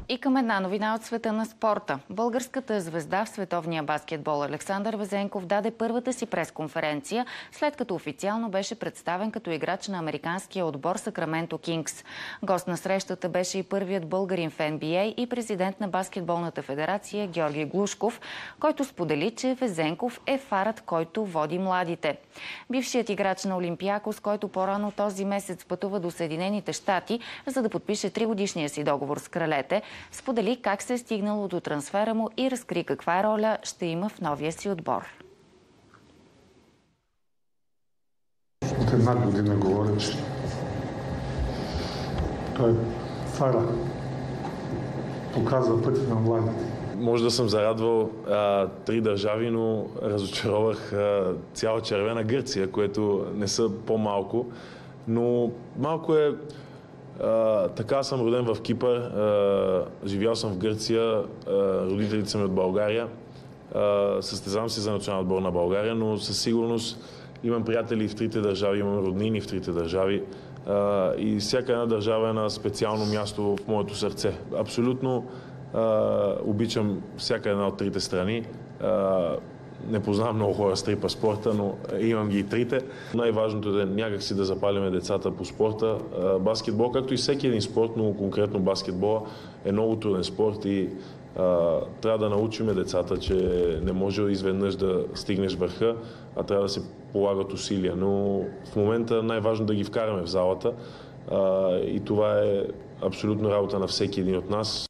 И към една новина от света на спорта. Българската звезда в световния баскетбол Александър Везенков даде първата си пресконференция, след като официално беше представен като играч на американския отбор Сакраменто Кингс. Гост на срещата беше и първият българин в NBA и президент на баскетболната федерация Георги Глушков, който сподели, че Везенков е фарът, който води младите. Бившият играч на Олимпиакос, който по-рано този месец пътува до Съединените щати, за да подпише 3-годишния си договор с кралете, сподели как се е стигнало до трансфера му и разкри каква роля ще има в новия си отбор. От една година говоря, че той е фара. Показва пътя на младите. Може да съм зарадвал 3 държави, но разочаровах цяла червена Гърция, което не са по-малко. Но малко е... така съм роден в Кипър, живял съм в Гърция, родителите са ми от България, състезавам се за национален отбор на България, но със сигурност имам приятели в трите държави, имам роднини в трите държави и всяка една държава е на специално място в моето сърце. Абсолютно обичам всяка една от трите страни. Не познавам много хора с 3 паспорта, но имам ги и трите. Най-важното е някакси да запалиме децата по спорта. Баскетбол, както и всеки един спорт, но конкретно баскетбола е много труден спорт и трябва да научиме децата, че не може изведнъж да стигнеш върха, а трябва да се полагат усилия. Но в момента най-важно да ги вкараме в залата и това е абсолютно работа на всеки един от нас.